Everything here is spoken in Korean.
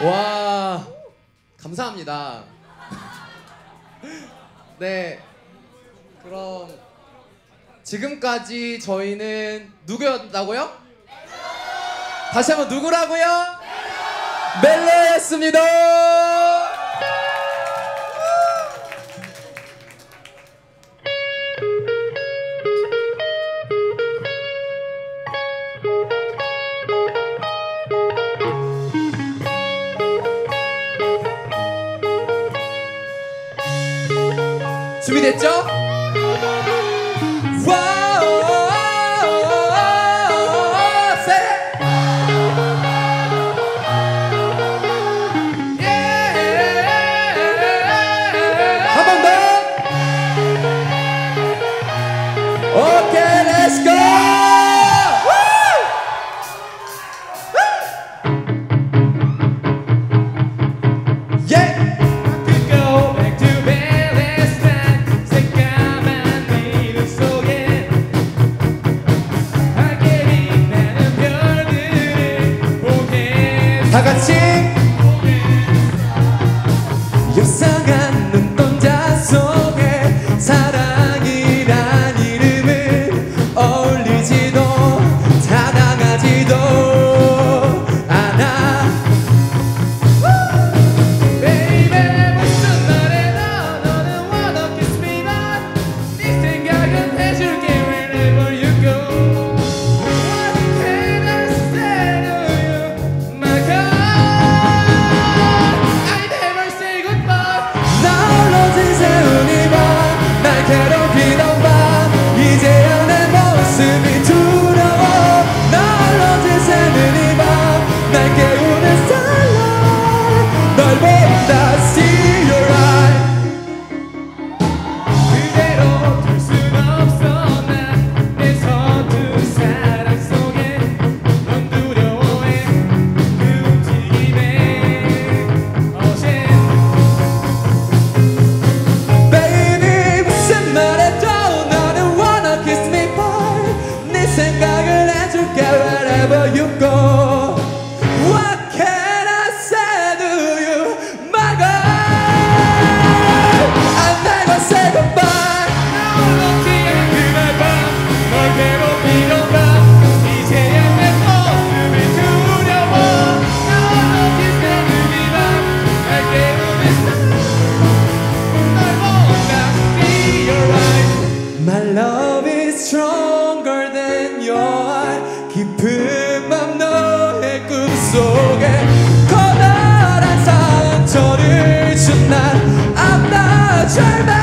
와, 감사합니다. 네, 그럼 지금까지 저희는 누구였다고요? 다시 한번 누구라고요? 멜로였습니다. 준비됐죠? Okay, let's go! Yeah! I could go back to bed last night. 새까만 미로 속에 하게 빛나는 별들을 보게 다 같이 요상한 눈동자 속에 사랑이란 이름은 어울리지도 타당하지도 않아. Baby 무슨 말에 너는 wanna kiss me but 네 생각은 해줄게 wherever you go. What can I say to you, my God? I never say goodbye. 나 지새운 이 밤, 날 괴롭히던 밤, 이제야 내 모습이 두려워. 날 지새는 이 밤, 날 깨우는 starlight, 널 본다 see your eye. 그대로 둘 순 없어 난 내 서툰 사랑 속에 넌 두려워해 그 움직임에 어제 Baby 무슨 말해도 너는 wanna kiss me boy. 네 생각을 해줄게 wherever you go. What can I say to you, my God? I never say goodbye. 홀로 피한 그날 밤널 괴롭히던 밤 이제야 내 모습이 두려워 홀로 기대는 이밤날 깨우는 starlight 널 본다 see your eyes. My love is stronger than your 깊은 밤 너의 꿈속에 커다란 상처를 준 날 I'm not your man.